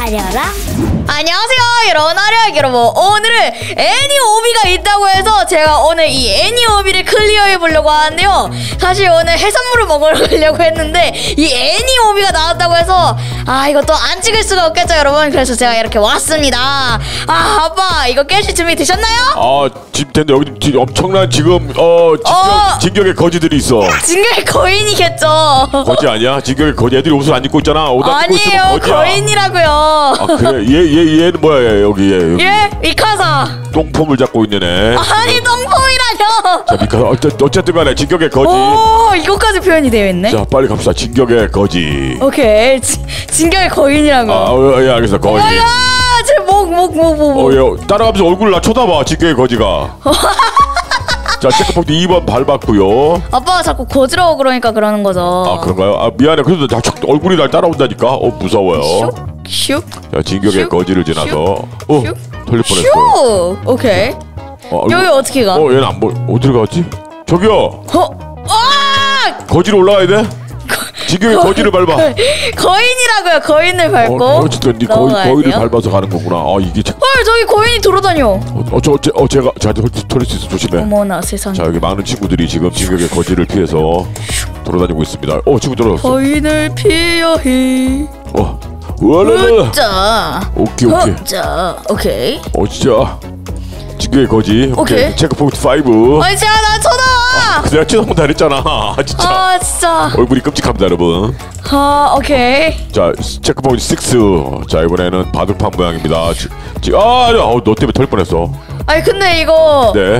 아려라. 안녕하세요 여러분, 아려라 여러분. 오늘은 애니오비가 있다고 해서 제가 오늘 이 애니오비를 클리어해 보려고 하는데요. 사실 오늘 해산물을 먹으러 가려고 했는데 이 애니오비가 나왔다고 해서 이것도 안 찍을 수가 없겠죠 여러분. 그래서 제가 이렇게 왔습니다. 아빠 이거 깨실 준비 되셨나요? 집 텐데 여기 엄청난 지금 진격의 거지들이 있어. 진격의 거인이겠죠. 거지 아니야? 진격의 거지. 애들이 옷을 안 입고 있잖아. 옷 안 입고 있으면 아니에요, 거지야. 거인이라고요. 그래? 얘는 뭐야? 여기 예? 미카사. 똥폼을 잡고 있는 애. 아니 똥폼이라뇨. 자, 미카사 어쨌든 간에 진격의 거지. 오, 이거까지 표현이 되어 있네. 자, 빨리 갑시다. 진격의 거지. 오케이. 진격의 거인이라고. 예, 알겠어. 거지. 제 목. 따라가면서 얼굴을 나 쳐다봐. 진격의 거지가. 자, 체크포인트 2번 밟았고요. 아빠가 자꾸 거지라고 그러니까 그러는 거죠. 그런가요? 미안해. 그래도 얼굴이 날 따라온다니까. 무서워요. 슉. 자, 진격의 슉? 거지를 지나서 털릴 뻔했어. 슉. 오케이. 여기 어떻게 가? 얘는 안 보여. 어디로 갔지? 저기요. 거지로 올라가야 돼? 진격의 거지를 밟아. 거인이라고요. 거인을 밟고. 어쨌든 네 거인을 밟아서 가는 거구나. 이게 헐, 저기 거인이 돌아다녀. 제가 저한테 털릴 수 있어. 조심해. 어머나 세상에. 자, 여기 많은 친구들이 지금 진격의 거지를 피해서 돌아다니고 있습니다. 친구 들어왔어. 거인을 피해야 해. 우와라라. 자. 오케이. 자, 오케이. 진짜 진격의 거지. 오케이. 체크포인트 5. 아니 제가 나 쳐다봐. 내가 쳐다본다 그랬잖아. 진짜. 진짜. 얼굴이 끔찍합니다 여러분. 오케이. 자, 체크포인트 6. 자, 이번에는 바둑판 모양입니다. 너 때문에 털 뻔했어. 아니 근데 이거 네.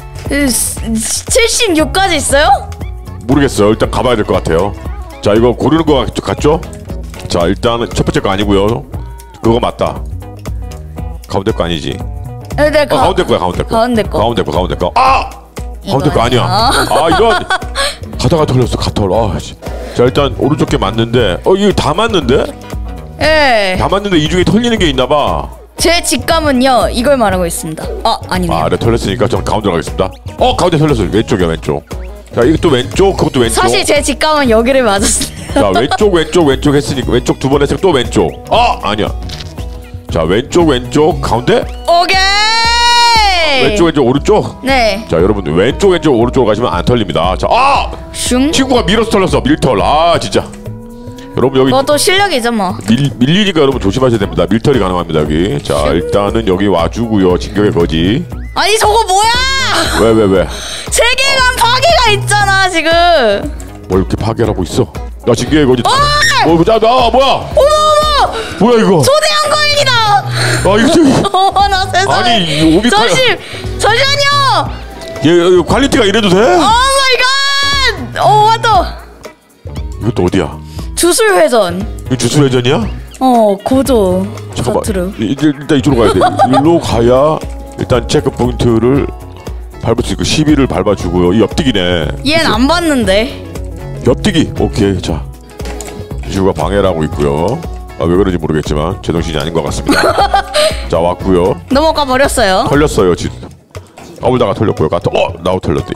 76까지 있어요? 모르겠어요. 일단 가봐야 될 것 같아요. 자, 이거 고르는 거 같죠? 자, 일단은 첫 번째 거 아니고요. 그거 맞다. 가운데 거 아니지? 네, 가운데 거야. 가운데 거. 가운데 거 아니야. 이런. 가다가 털렸어. 가털. 자, 일단 오른쪽 게 맞는데 이거 다 맞는데? 예. 다 맞는데 이 중에 털리는 게 있나 봐. 제 직감은요 이걸 말하고 있습니다. 아니네요. 네, 털렸으니까 전 가운데로 가겠습니다. 가운데 털렸어. 왼쪽이야, 왼쪽. 자, 이것도 왼쪽, 그것도 왼쪽. 사실 제 직감은 여기를 맞았습니다. 자, 왼쪽 했으니까 왼쪽 두 번 했으니까 또 왼쪽. 아니야. 자, 왼쪽 가운데. 오케이. 왼쪽 오른쪽. 네. 자, 여러분 왼쪽 오른쪽으로 가시면 안 털립니다. 자, 슝. 친구가 밀어서 털렸어. 밀털. 진짜. 여러분 여기 그것도 실력이죠 뭐. 밀리니까 여러분 조심하셔야 됩니다. 밀털이 가능합니다 여기. 자, 일단은 여기 와주고요. 진격의 거지. 아니 저거 뭐야? 왜? 세계관 파괴가 있잖아 지금. 뭘 이렇게 파괴를 하고 있어? 나 진격의 거지. 뭐야? 어머. 뭐야 이거? 초대형 거인이다. 이거 저기. 어머나 세상에. 아니 오비카. 잠시만요. 얘 퀄리티가 이래도 돼? 오 마이 갓. 왔다. 이것도 어디야? 주술회전. 이거 주술회전이야? 고조. 잠깐만. 겉으로. 일단 이쪽으로 가야 돼. 일로 가야 일단 체크 포인트를 밟을 수 있고 12를 밟아주고요. 이 옆뛰기네. 얘는 안 봤는데. 옆뛰기. 오케이. 자, 지우가 방해를 하고 있고요. 왜 그런지 모르겠지만 제정신이 아닌 것 같습니다. 자, 왔고요. 넘어가 버렸어요. 털렸어요. 울다가 털렸고요. 나도 털렸대.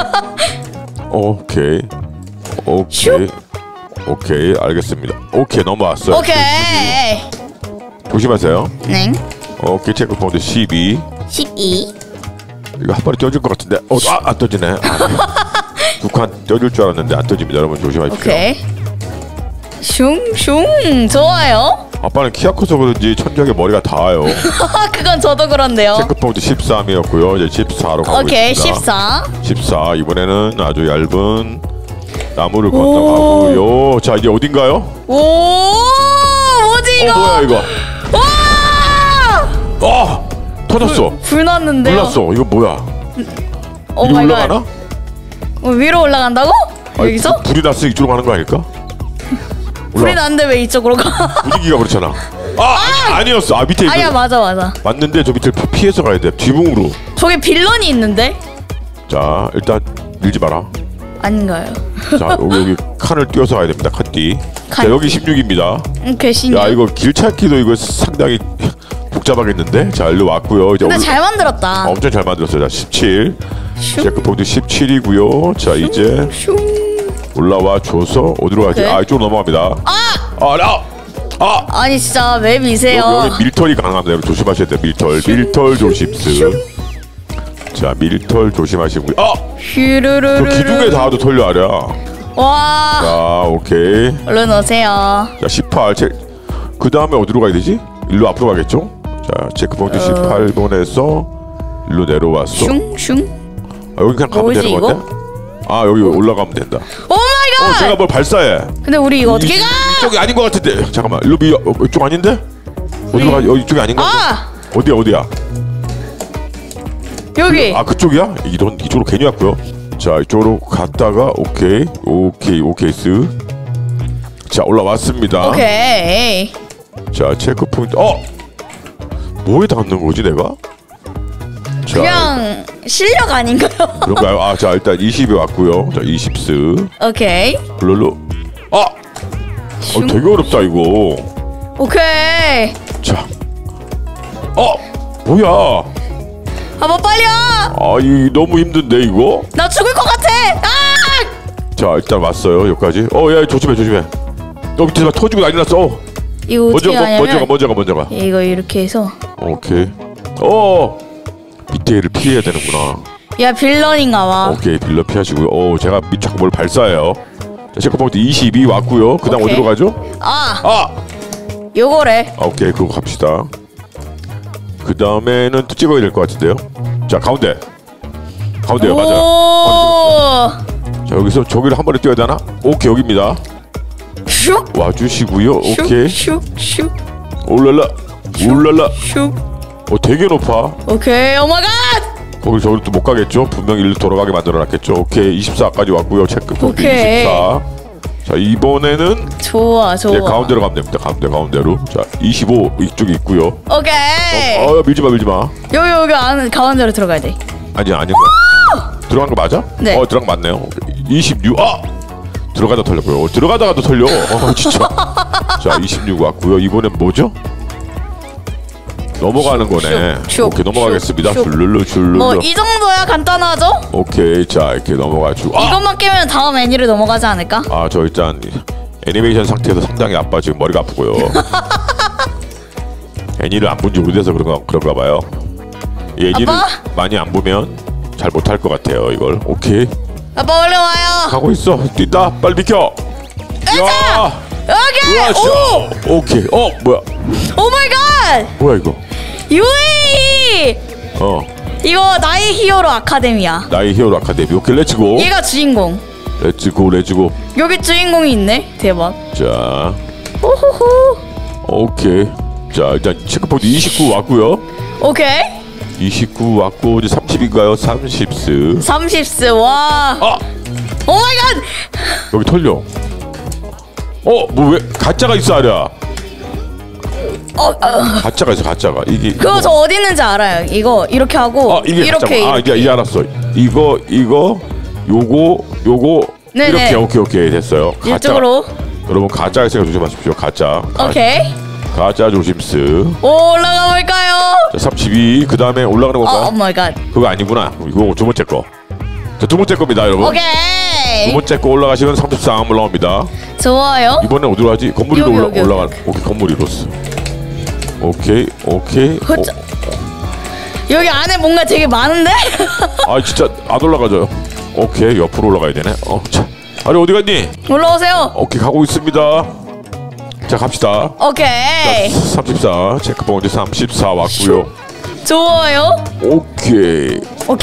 오케이, 알겠습니다. 오케이, 넘어왔어요. 오케이. 조심하세요. 네. 오케이, 체크 포인트 12. 이거 한 번에 떼어질 것 같은데. 안 떠지네. 북한 떼어질 줄 알았는데 안 떠집니다. 여러분 조심하십시오. 오케이. 슝 좋아요. 아빠는 키가 커서 그런지 천장에 머리가 닿아요. 그건 저도 그런데요. 체크포인트 13이었고요. 이제 14로 가고 오케이, 있습니다. 14. 이번에는 아주 얇은 나무를 건너가고요. 자, 이제 어딘가요? 뭐지 이거? 뭐야 이거? 터졌어. 불 났는데요. 불났어. 이거 뭐야? 위로 올라가나? 위로 올라간다고? 여기서? 불이 났으니 이쪽으로 가는 거 아닐까? 불이 났는데 왜 이쪽으로 가? 분위기가 그렇잖아. 아니었어. 밑에 아니야, 맞아. 맞는데 저 밑을 피해서 가야 돼. 뒤붕으로. 저기 빌런이 있는데? 자, 일단 밀지 마라. 아닌가요? 자, 여기 칸을 띄워서 가야 됩니다. 칸띠. 자, 여기 16입니다. 개신이야. 야, 이거 길 찾기도 이거 상당히 복잡하겠는데? 자, 일로 왔고요. 이제 근데 잘 만들었다. 엄청 잘 만들었어요. 자, 17. 체크포인트 17이고요. 자, 이제 올라와 줘서 어디로 가지? 이쪽으로 넘어갑니다. 아니 진짜 왜 미세요? 여기 밀털이 강합니다. 여러분 조심하셔야 돼요. 밀털 조심스. 자 밀털 조심하시고요. 저 기둥에 닿아도 털려 아랴. 와. 자 오케이. 얼른 오세요. 자 18. 그 다음에 어디로 가야 되지? 일로 앞으로 가겠죠? 자 체크포인트 18번에서 일로 내려왔어. 슝슝. 여기 그냥 가면 되는 건데? 여기 올라가면 된다. 오 마이 갓. 제가 뭘 발사해. 근데 우리 이거 어떻게 가? 이쪽이 아닌 것 같은데. 잠깐만. 일로 이쪽 아닌데? 어디로 가? 여기 이쪽이 아닌가? 어디야? 여기. 그쪽이야? 이쪽으로 괜히 왔고요. 자 이쪽으로 갔다가 오케이 자 올라왔습니다. 오케이. 자 체크 포인트. 뭐에 닿는 거지 내가? 자, 그냥 실력 아닌가요? 그런가요? 자 일단 20에 왔고요. 자 20스. 오케이. 블룰루. 되게 어렵다 이거. 오케이. 자. 뭐야? 뭐 빨리 와. 이 너무 힘든데 이거? 나 죽을 것 같아. 자 일단 왔어요 여기까지. 야 조심해. 밑에서 막 터지고 난리 났어. 이거 어떻게 하냐면 먼저 가. 이거 이렇게 해서. 오케이. 밑에를 피해야 되는구나. 야 빌런인가 봐. 오케이 빌런 피하시고요. 제가 자꾸 뭘 발사해요. 자 체크포인트 22 왔고요. 그 다음 어디로 가죠? 요거래. 오케이 그거 갑시다. 그 다음에는 또 찍어야 될 것 같은데요. 자 가운데요. 맞아요. 자 여기서 저기를 한 번에 뛰어야 되나? 오케이 여기입니다. 슉 와주시고요. 오케이. 슉 울랄라. 슉. 되게 높아. 오케이 오마이갓. 거기 저기로 또 못 가겠죠? 분명히 일로 돌아가게 만들어놨겠죠. 오케이 24까지 왔고요. 체크 포인트 24. 자 이번에는 좋아. 가운데로 가면 됩니다. 가운데로. 자 25 이쪽에 있고요. 오케이. 밀지마. 여기 안 가운데로 들어가야 돼. 아니야. 들어간 거 맞아? 네. 들어간 거 맞네요. 26. 들어가다 털렸고요. 들어가다가도 털려. 진짜. 자 26 왔고요. 이번엔 뭐죠? 넘어가는 거네. 오케이 넘어가겠습니다. 줄룰루. 뭐 이 정도야 간단하죠? 오케이 자 이렇게 넘어가지고 이것만 깨면 다음 애니를 넘어가지 않을까? 저 일단 애니메이션 상태에서 상당히 아빠 지금 머리가 아프고요. 애니를 안 본 지 오래돼서 그런가 봐요. 이 애니를 많이 안 보면 잘 못할 것 같아요 이걸. 오케이 아빠 얼른 와요. 가고 있어. 뛴다. 빨리 비켜. 야 오케이. 뭐야? 오 마이 갓. 뭐야 이거? UAE. 이거 나의 히어로 아카데미야. 나의 히어로 아카데미. 오케이 렛츠고. 얘가 주인공. 렛츠고. 여기 주인공이 있네. 대박. 자 호호호. 오케이. 자 일단 체크포인트 29 왔고요. 오케이. 29 왔고 이제 30인가요? 30스. 30스. 와. 오 마이 갓. 여기 털려. 뭐 왜 가짜가 있어 아랴? 가짜가 있어. 이게 그거 저 어디 있는지 알아요. 이거 이렇게 하고 이게 이렇게. 이제 알았어. 이거 요거 네네. 이렇게 오케이 됐어요. 이쪽으로. 여러분 가짜 있으니까 조심하십시오. 가짜. 오케이. 가짜 조심스. 올라가 볼까요? 자 32. 그 다음에 올라가는 건가요? 오 마이 갓. 그거 아니구나. 이거 두 번째 거. 자 두 번째 겁니다, 여러분. 오케이. 두 번째 거 올라가시면 33 올라옵니다. 좋아요. 이번엔 어디로 가지? 건물 위로 여기. 올라가. 오케이 건물 위로스. 오케이. 여기 안에 뭔가 되게 많은데? 진짜 안 올라가죠. 오케이 옆으로 올라가야 되네. 자 아니 어디 갔니? 올라오세요. 오케이 가고 있습니다. 자 갑시다. 오케이. 자, 34 체크포인트 34 왔고요. 좋아요. 오케이.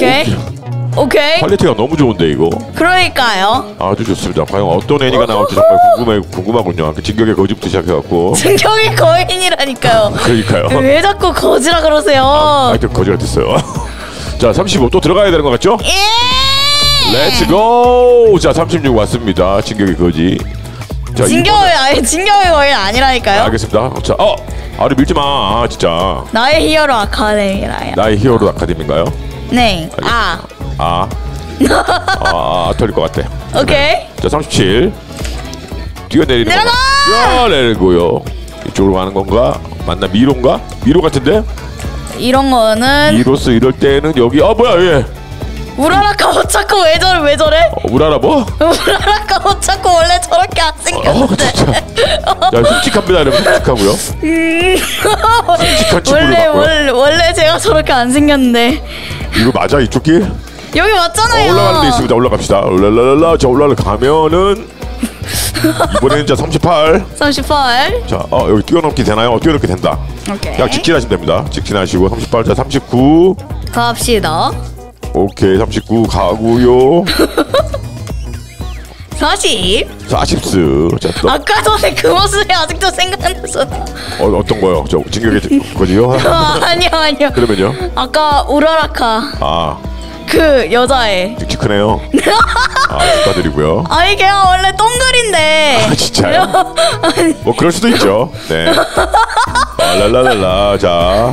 퀄리티가 너무 좋은데 이거. 그러니까요. 아주 좋습니다. 과연 어떤 애니가 나올지 정말 궁금하군요. 그 진격의 거지부터 시작해갖고. 진격의 거인이라니까요. 그러니까요. 왜 자꾸 거지라 그러세요? 거지가 됐어요. 자 35 또 들어가야 되는 거 같죠? 예. 렛츠고. 자 36 왔습니다. 진격의 거지. 자, 진격의 거인 아니라니까요. 알겠습니다. 자 아래 밀지 마. 진짜. 나의 히어로 아카데미라요. 나의 히어로 아카데미인가요? 네. 털릴 것 같아. 오케이. 자 37 뛰어내리는 내려가! 건가? 내리고요. 이쪽으로 가는 건가? 맞나? 미로 같은데? 이런 거는 미로스 이럴 때는 여기 뭐야 얘 우라라카 오차코 왜 저래? 우라라 뭐? 우라라카 오차코 원래 저렇게 안 생겼는데. 진짜. 야, 솔직합니다, 여러분. 솔직하고요. 솔직한 친구를 봤고요. 원래 제가 저렇게 안 생겼는데. 이거 맞아, 이쪽 길? 여기 맞잖아요. 올라가는 데 있습니다. 올라갑시다. 올라라라라. 자, 올라가면은 이번에는 자 38. 38. 자, 여기 뛰어넘기 되나요? 뛰어넘기 된다. 오케이. 그냥 직진하시면 됩니다. 직진하시고 38. 자, 39. 갑시다. 오케이, 39 가고요. 40. 40스. 자, 또 아까 전에 그 모습이 아직도 생각나서. 어떤 거요? 저 진격의 거지요? 아니요. 그러면요? 아까 우라라카. 그 여자애. 키 크네요. 축하드리고요. 걔가 원래 동글인데. 진짜요? 뭐 그럴 수도 있죠. 네. 랄랄랄라. 자,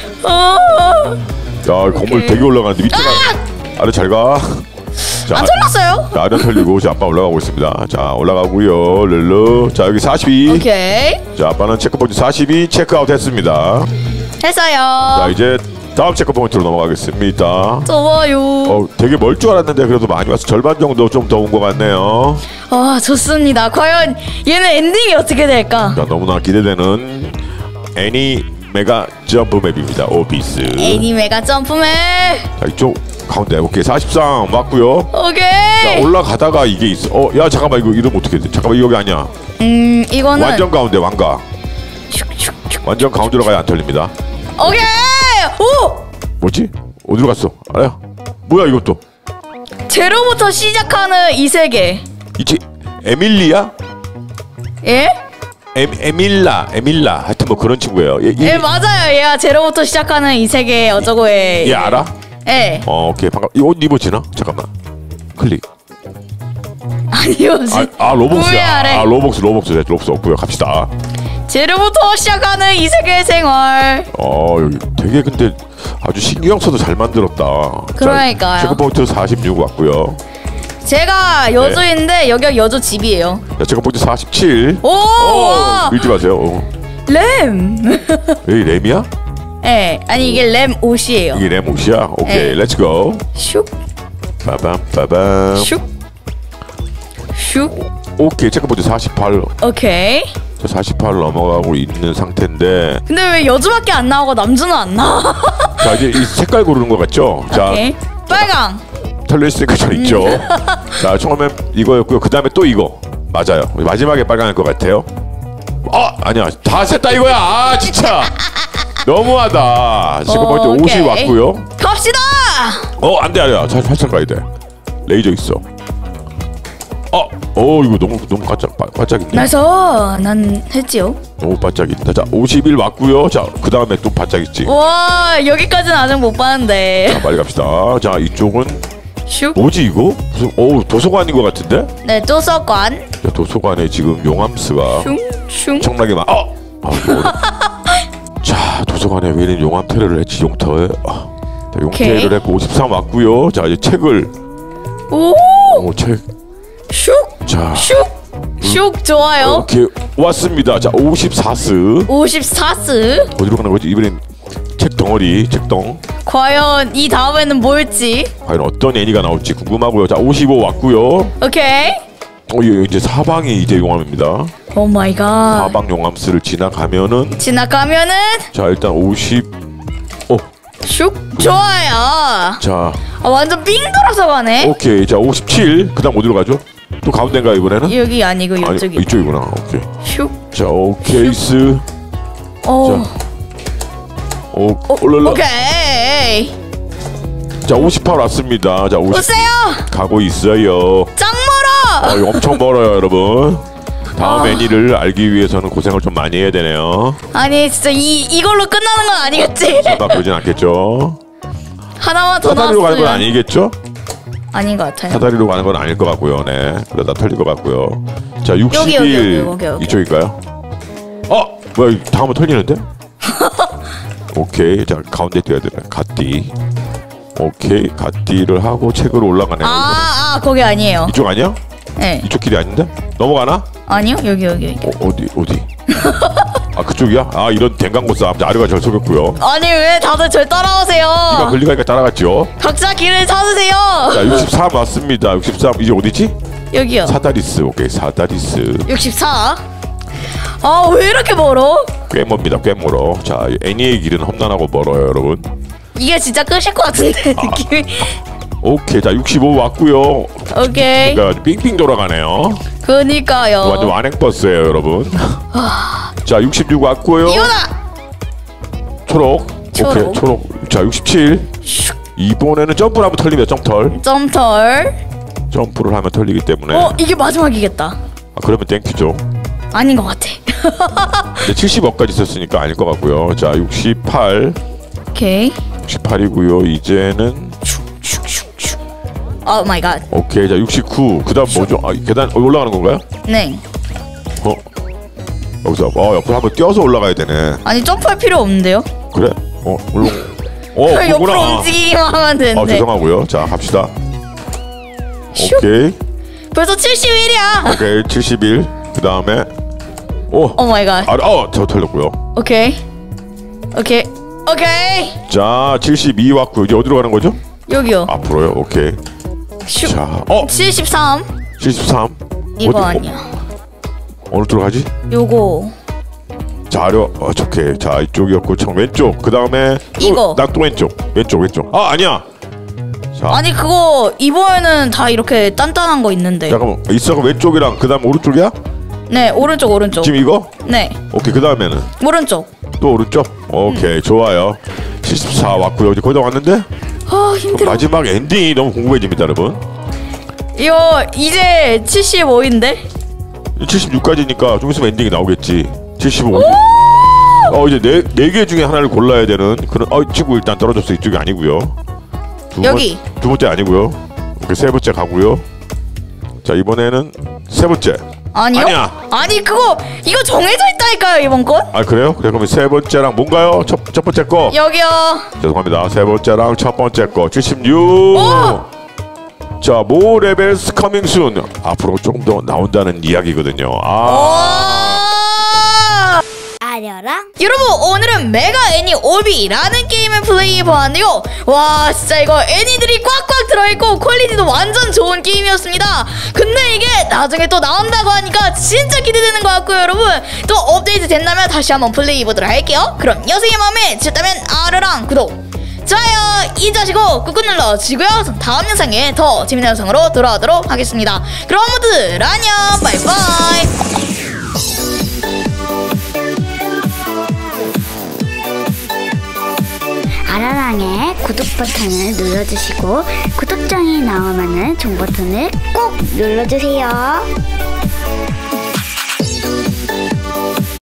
건물 되게 올라가는데 밑에가 아래 잘 가. 자, 안 털렸어요? 자, 아래 털리고 자, 아빠 올라가고 있습니다. 자, 올라가고요. 룰루. 자, 여기 42. 오케이. 자, 아빠는 체크포인트 42 체크아웃 했습니다. 했어요. 자, 이제 다음 체크포인트로 넘어가겠습니다. 좋아요. 되게 멀 줄 알았는데 그래도 많이 와서 절반 정도 좀 더 온 것 같네요. 좋습니다. 과연 얘는 엔딩이 어떻게 될까? 자, 너무나 기대되는 애니 메가 점프 맵입니다. 오피스. 애니 메가 점프맨. 자, 이쪽 가운데. 오케이, 43 맞고요. 오케이. 자, 올라가다가 이게 있어. 야, 잠깐만, 이거 이름 어떻게 돼? 잠깐만, 여기 아니야. 이거는 완전 가운데 왕가. 완전 가운데로 가야 안 털립니다. 오케이. 오! 뭐지? 어디로 갔어? 알아요? 뭐야 이것도? 제로부터 시작하는 이 세계. 이치 에밀리야? 예? 에밀라 하여튼 뭐 그런 친구예요. 예, 맞아요. 얘가 제로부터 시작하는 이 세계 어쩌고에. 얘 알아? 예. 오케이, 반갑. 이 옷 입어지나? 잠깐만. 클릭. 아니요. 로복스야. 로복스 없고요. 갑시다. 제로부터 시작하는 이 세계 생활. 여기 되게 근데 아주 신경 써서 잘 만들었다. 그러니까요. 체크포인트 46 왔고요. 제가 여주인데 여기가 여주 집이에요. 자, 체크포인트 47. 오! 밀지 마세요. 램. 여기 램이야? 네, 아니 이게 램 옷이에요. 이게 램 옷이야? 오케이, 렛츠고. 슉. 빠밤. 슉. 오케이, 체크포인트 48. 오케이. 48 넘어가고 있는 상태인데. 근데 왜 여주밖에 안 나오고 남주는 안 나와? 자, 이제 이 색깔 고르는 거 같죠? 자, 오케이. 빨강. 털려있으니까 잘 있죠. 자, 처음엔 이거였고요. 그 다음에 또 이거. 맞아요. 마지막에 빨강일 것 같아요. 아니야. 다 셌다 이거야. 진짜. 너무하다. 지금 보니까 50 왔고요. 갑시다. 안 돼. 잘 살짝 가야 돼. 레이저 있어. 이거 너무 바짝인데. 그래서 난 했지요. 너무 바짝인다. 자, 51 왔고요. 자, 그 다음에 또 바짝 있지. 와, 여기까지는 아직 못 봤는데. 자, 빨리 갑시다. 자, 이쪽은 슉. 뭐지 이거? 무슨 도서관인 것 같은데? 네, 도서관. 자, 도서관에 지금 용암스가 슝. 엄청나게 자, 도서관에 왜 이런 용암 테러를 했지? 용터에. 자, 용테러를 했고 53 왔고요. 자, 이제 책을. 책. 슉. 자, 슉 좋아요. 오케이, 왔습니다. 자, 54스. 54스. 어디로 가는 거지? 이번엔 책덩. 과연 이 다음에는 뭘지. 과연 어떤 애니가 나올지 궁금하고요. 자, 55 왔고요. 오케이. 이제 사방이 이제 용암입니다. 오 마이 갓. 사방 용암스를 지나가면은. 자, 일단 50. 슉 좋아요. 자, 완전 삥 돌아서 가네. 오케이. 자, 57. 그다음 어디로 가죠? 또 가운데인가 이번에는? 여기 아니고 이쪽이. 이쪽이구나. 오케이. 슉. 자, 오케이스. 올라라. 오케이. 자, 58 왔습니다. 자, 50. 오세요. 가고 있어요. 짱 멀어. 이거 엄청 멀어요, 여러분. 다음 애니를 알기 위해서는 고생을 좀 많이 해야 되네요. 아니 진짜 이걸로 끝나는 건 아니겠지? 설마 그러진 않겠죠? 하나만 더 사다리로 가는 건 나왔으면. 아니겠죠? 아닌 것 같아요. 사다리로 가는 건 아닐 것 같고요. 네, 그러다 털릴 것 같고요. 자, 61 여기. 이쪽일까요? 뭐야, 다음은 털리는데? 오케이, 자, 가운데 뛰어야 되네. 갓띠. 오케이, 갓띠를 하고 책으로 올라가네요. 거기 아니에요. 이쪽 아니야? 네. 이쪽 길이 아닌데? 넘어가나? 아니요, 여기. 어디? 그쪽이야? 아 이런 댕강고 싸움. 자, 아류가 절 속였고요. 아니 왜 다들 절 이가 따라오세요? 걸리가니까 따라갔죠. 각자 길을 찾으세요. 자 63 왔습니다. 63 이제 어디지? 여기요. 사다리스. 오케이 사다리스. 64. 아 왜 이렇게 멀어? 꽤 멉니다. 꽤 멀어. 자 애니의 길은 험난하고 멀어요 여러분. 이게 진짜 끝일 것 같은데 느낌이. 오케이 자 65 왔고요. 오케이. 그러니까 빙빙 돌아가네요. 그니까요. 완전 완행버스예요 여러분. 자 66 왔고요. 이거다. 초록. 초록. 오케이 초록. 자 67. 이번에는 점프를 하면 털립니다. 점털. 점털. 점프를 하면 털리기 때문에. 이게 마지막이겠다. 아, 그러면 땡큐죠. 아닌 것 같아. 근데 70억까지 있었으니까 아닐 것 같고요. 자 68. 오케이. 68이고요. 이제는 오 마이 갓. 오케이 자 69. 그다음 뭐죠? 아 계단 올라가는 건가요? 네. 여기서 옆으로 한번 뛰어서 올라가야 되네. 아니 점프할 필요 없는데요? 그래? 물론. 옆으로 그거구나. 움직이기만 하면 되는데. 죄송하고요. 자 갑시다. 슉. 오케이. 벌써 71이야. 오케이 71. 그다음에 오 마이 갓. 저 털렸고요. 오케이. 오케이. 오케이. 자 72 왔고 이제 어디로 가는 거죠? 여기요. 앞으로요. 오케이. 슉. 자 73. 73. 이거 어디, 아니야. 어느 쪽으로 가지? 요거. 자 아려 오케이. 자 이쪽이었고 청 왼쪽. 그다음에 이거. 또 왼쪽. 왼쪽. 아니야. 자 아니 그거 이번에는 다 이렇게 단단한 거 있는데. 잠깐만 있어. 왼쪽이랑 그다음 오른쪽이야? 네 오른쪽. 지금 이거? 네 오케이 그다음에는 오른쪽. 또 오른쪽? 오케이 좋아요. 74 왔고요. 이제 거의 다 왔는데 아 힘들어. 마지막 엔딩이 너무 궁금해집니다 여러분. 이거 이제 75인데. 76까지니까 좀 있으면 엔딩이 나오겠지. 75. 이제 네 개 중에 하나를 골라야 되는 그런. 친구 일단 떨어졌어. 이쪽이 아니고요. 여기. 두 번째 아니고요. 오케이, 세 번째 가고요. 자 이번에는 세 번째. 아니요? 아니야. 아니 이거 정해져 있다니까요 이번 건. 아 그래요? 그래 그러면 세 번째랑 뭔가요? 첫 번째 거. 여기요. 죄송합니다. 세 번째랑 첫 번째 거 76. 오! 자, 모 레벨스 커밍 순. 앞으로 조금 더 나온다는 이야기거든요. 아려랑 여러분 오늘은 메가 애니 오비라는 게임을 플레이해보았는데요. 와 진짜 이거 애니들이 꽉꽉 들어있고 퀄리티도 완전 좋은 게임이었습니다. 근데 이게 나중에 또 나온다고 하니까 진짜 기대되는 것 같고요. 여러분 또 업데이트 된다면 다시 한번 플레이해보도록 할게요. 그럼 여성의 마음에 드셨다면 아려랑 구독 좋아요 잊으시고 꾹꾹 눌러주시고요. 다음 영상에 더 재밌는 영상으로 돌아오도록 하겠습니다. 그럼 모두들 안녕 바이바이. 아라랑의 구독 버튼을 눌러주시고 구독장이 나오면은 종 버튼을 꼭 눌러주세요.